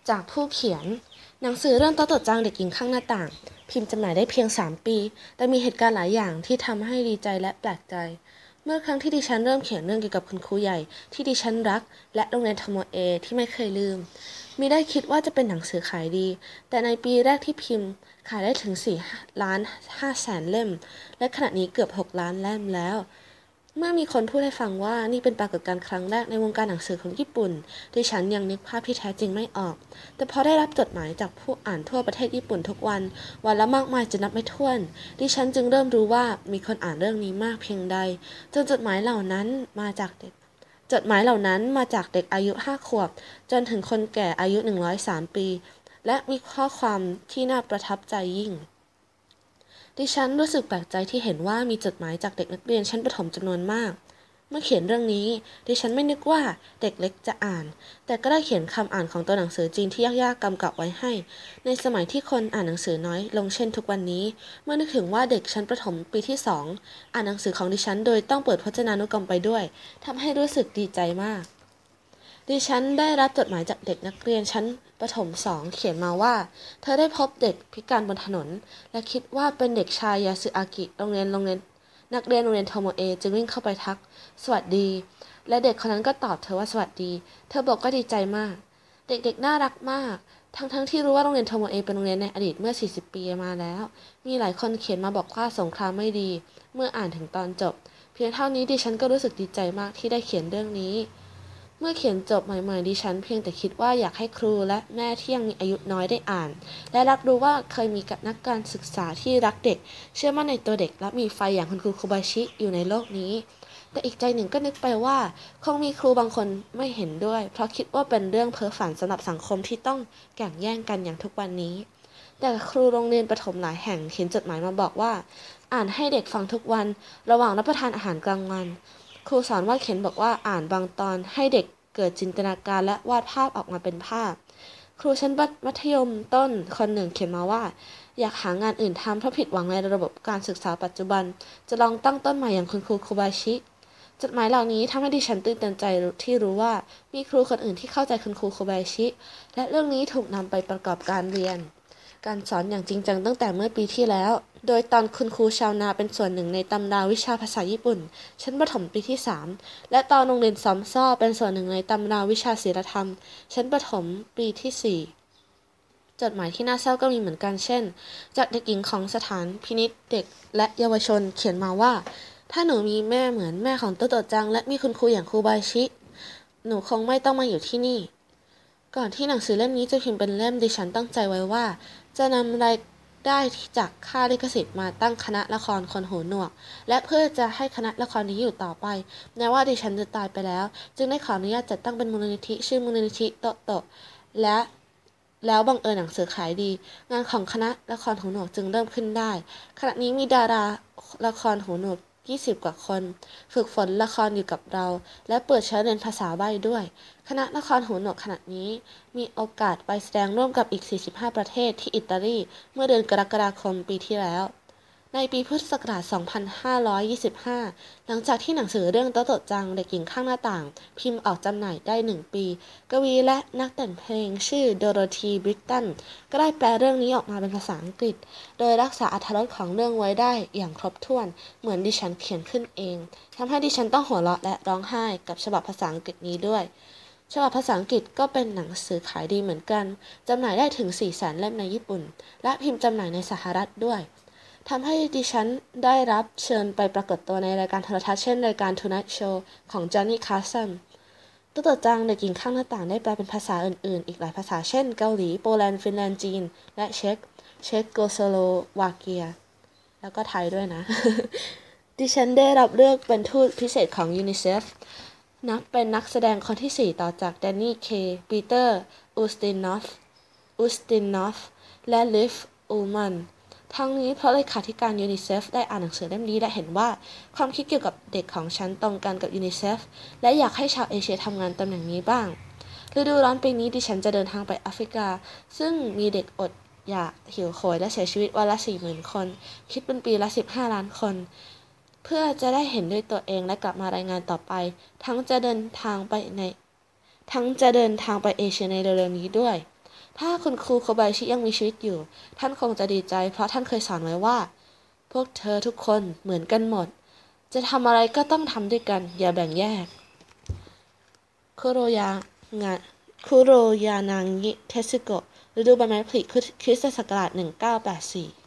จากผู้เขียนหนังสือเรื่องโต๊ะโต๊ะจังเด็กหญิงข้างหน้าต่างพิมพ์จำหน่ายได้เพียง3 ปีแต่มีเหตุการณ์หลายอย่างที่ทำให้ดีใจและแปลกใจเมื่อครั้งที่ดิฉันเริ่มเขียนเรื่องเกี่ยวกับคุณครูใหญ่ที่ดิฉันรักและโรงเรียนโทโมเอที่ไม่เคยลืมมิได้คิดว่าจะเป็นหนังสือขายดีแต่ในปีแรกที่พิมพ์ขายได้ถึง4,500,000 เล่มและขณะนี้เกือบ6 ล้านเล่มแล้วเมื่อมีคนพูดให้ฟังว่านี่เป็นปรากฏการณ์ครั้งแรกในวงการหนังสือของญี่ปุ่นดิฉันยังนึกภาพที่แท้จริงไม่ออกแต่พอได้รับจดหมายจากผู้อ่านทั่วประเทศญี่ปุ่นทุกวันละมากมายจนนับไม่ถ้วนดิฉันจึงเริ่มรู้ว่ามีคนอ่านเรื่องนี้มากเพียงใดจดหมายเหล่านั้นมาจากเด็กอายุ5 ขวบจนถึงคนแก่อายุ103 ปีและมีข้อความที่น่าประทับใจยิ่งดิฉันรู้สึกแปลกใจที่เห็นว่ามีจดหมายจากเด็กนักเรียนชั้นประถมจำนวนมากเมื่อเขียนเรื่องนี้ดิฉันไม่นึกว่าเด็กเล็กจะอ่านแต่ก็ได้เขียนคำอ่านของตัวหนังสือจีนที่ยากๆกำกับไว้ให้ในสมัยที่คนอ่านหนังสือน้อยลงเช่นทุกวันนี้เมื่อนึกถึงว่าเด็กชั้นประถมปีที่2อ่านหนังสือของดิฉันโดยต้องเปิดพจนานุกรมไปด้วยทำให้รู้สึกดีใจมากดิฉันได้รับจดหมายจากเด็กนักเรียนชั้นประถม2เขียนมาว่าเธอได้พบเด็กพิการบนถนนและคิดว่าเป็นเด็กชายยาสึอากินักเรียนโรงเรียนโทโมเอจึงวิ่งเข้าไปทักสวัสดีและเด็กคนนั้นก็ตอบเธอว่าสวัสดีเธอบอกก็ดีใจมากเด็กๆน่ารักมากทั้งที่รู้ว่าโรงเรียนโทโมเอเป็นโรงเรียนในอดีตเมื่อ40 ปีมาแล้วมีหลายคนเขียนมาบอกว่าสงครามไม่ดีเมื่ออ่านถึงตอนจบเพียงเท่านี้ดิฉันก็รู้สึกดีใจมากที่ได้เขียนเรื่องนี้เมื่อเขียนจบใหม่ๆดิฉันเพียงแต่คิดว่าอยากให้ครูและแม่ที่ยังมีอายุน้อยได้อ่านและรับรู้ว่าเคยมีนักการศึกษาที่รักเด็กเชื่อมั่นในตัวเด็กและมีไฟอย่างคุณครูโคบาชิอยู่ในโลกนี้แต่อีกใจหนึ่งก็นึกไปว่าคงมีครูบางคนไม่เห็นด้วยเพราะคิดว่าเป็นเรื่องเพ้อฝันสำหรับสังคมที่ต้องแข่งแย่งกันอย่างทุกวันนี้แต่ครูโรงเรียนประถมหลายแห่งเขียนจดหมายมาบอกว่าอ่านให้เด็กฟังทุกวันระหว่างรับประทานอาหารกลางวันครูสอนว่าเขียนบอกว่าอ่านบางตอนให้เด็กเกิดจินตนาการและวาดภาพออกมาเป็นภาพครูชั้นมัธยมต้นคนหนึ่งเขียนมาว่าอยากหางานอื่นทำเพราะผิดหวังในระบบการศึกษาปัจจุบันจะลองตั้งต้นใหม่อย่างคุณครูโคบาชิจดหมายเหล่านี้ทำให้ดิฉันตื่นเต้นใจที่รู้ว่ามีครูคนอื่นที่เข้าใจคุณครูโคบาชิและเรื่องนี้ถูกนำไปประกอบการเรียนการสอนอย่างจริงจังตั้งแต่เมื่อปีที่แล้วโดยตอนคุณครูชาวนาเป็นส่วนหนึ่งในตำราวิชาภาษาญี่ปุ่นชั้นประถมปีที่3และตอนโรงเรียนซอมซ่อเป็นส่วนหนึ่งในตำราวิชาศิลธรรมชั้นประถมปีที่4จดหมายที่น่าเศร้าก็มีเหมือนกันเช่นจากเด็กหญิงของสถานพินิจเด็กและเยาวชนเขียนมาว่าถ้าหนูมีแม่เหมือนแม่ของโตโตะจังและมีคุณครูอย่างครูบาชิหนูคงไม่ต้องมาอยู่ที่นี่ก่อนที่หนังสือเล่มนี้จะพิมพ์เป็นเล่มดิฉันตั้งใจไว้ว่าจะนำรายได้จากค่าลิขสิทธิ์มาตั้งคณะละครคนหูหนวกและเพื่อจะให้คณะละครนี้อยู่ต่อไปแม้ว่าดิฉันจะตายไปแล้วจึงได้ขออนุญาตจัดตั้งเป็นมูลนิธิชื่อมูลนิธิโตโตะแล้วบังเอิญหนังสือขายดีงานของคณะละครหูหนวกจึงเริ่มขึ้นได้ขณะนี้มีดาราละครหูหนวก20 กว่าคนฝึกฝนละครอยู่กับเราและเปิดใช้เรียนภาษาใบ้ด้วยคณะละครหูหนวกขณะนี้มีโอกาสไปแสดงร่วมกับอีก45 ประเทศที่อิตาลีเมื่อเดือนกรกฎาคมปีที่แล้วในปีพุทธศักราช 2525 หลังจากที่หนังสือเรื่องโต๊ะโต๊ะจังเด็กหญิงข้างหน้าต่างพิมพ์ออกจำหน่ายได้1 ปีกวีและนักแต่งเพลงชื่อโดโรธีบริตตันก็ได้แปลเรื่องนี้ออกมาเป็นภาษาอังกฤษโดยรักษาอรรถรสของเรื่องไว้ได้อย่างครบถ้วนเหมือนดิฉันเขียนขึ้นเองทำให้ดิฉันต้องหัวเราะและร้องไห้กับฉบับภาษาอังกฤษนี้ด้วยฉบับภาษาอังกฤษก็เป็นหนังสือขายดีเหมือนกันจำหน่ายได้ถึง 400,000 เล่มในญี่ปุ่นและพิมพ์จำหน่ายในสหรัฐด้วยทำให้ดิฉันได้รับเชิญไปปรากฏตัวในรายการโทรทัศน์เช่นรายการ Tonight Show ของจอห์นนี่คาร์สันโตโตะจังเด็กหญิงข้างหน้าต่างได้แปลเป็นภาษาอื่นๆอีกหลายภาษาเช่นเกาหลีโปแลนด์ฟินแลนด์จีนและเช็กโกสโลวาเกียแล้วก็ไทยด้วยนะ ดิฉันได้รับเลือกเป็นทูตพิเศษของยูนิเซฟนับเป็นนักแสดงคนที่ 4ต่อจากแดนนี่เคปีเตอร์อูสตินนอฟและลิฟอูลมันทั้งนี้เพราะเลขาธิการยูนิเซฟได้อ่านหนังสือเล่มนี้และเห็นว่าความคิดเกี่ยวกับเด็กของฉันตรงกันกับยูนิเซฟและอยากให้ชาวเอเชียทำงานตำแหน่งนี้บ้างฤดูร้อนปีนี้ดิฉันจะเดินทางไปแอฟริกาซึ่งมีเด็กอดอยากหิวโหยและเสียชีวิตวันละ 40,000 คนคิดเป็นปีละ15 ล้านคนเพื่อจะได้เห็นด้วยตัวเองและกลับมารายงานต่อไปทั้งจะเดินทางไปเอเชียในเร็วๆนี้ด้วยถ้าคุณครูโคบายชิยังมีชีวิตอยู่ท่านคงจะดีใจเพราะท่านเคยสอนไว้ว่าพวกเธอทุกคนเหมือนกันหมดจะทำอะไรก็ต้องทำด้วยกันอย่าแบ่งแยกคุโรยางะคุโรยานางิเทสึโกะฤดูใบไม้ผลิคริสตศักราช1984